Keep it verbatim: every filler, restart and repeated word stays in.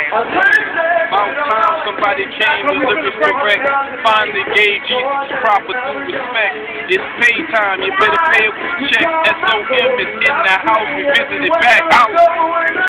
About time somebody came, the lyrics correct. Finally gave Jesus proper due respect. It's pay time, you better pay a check. S O M is in the house, we visited back out.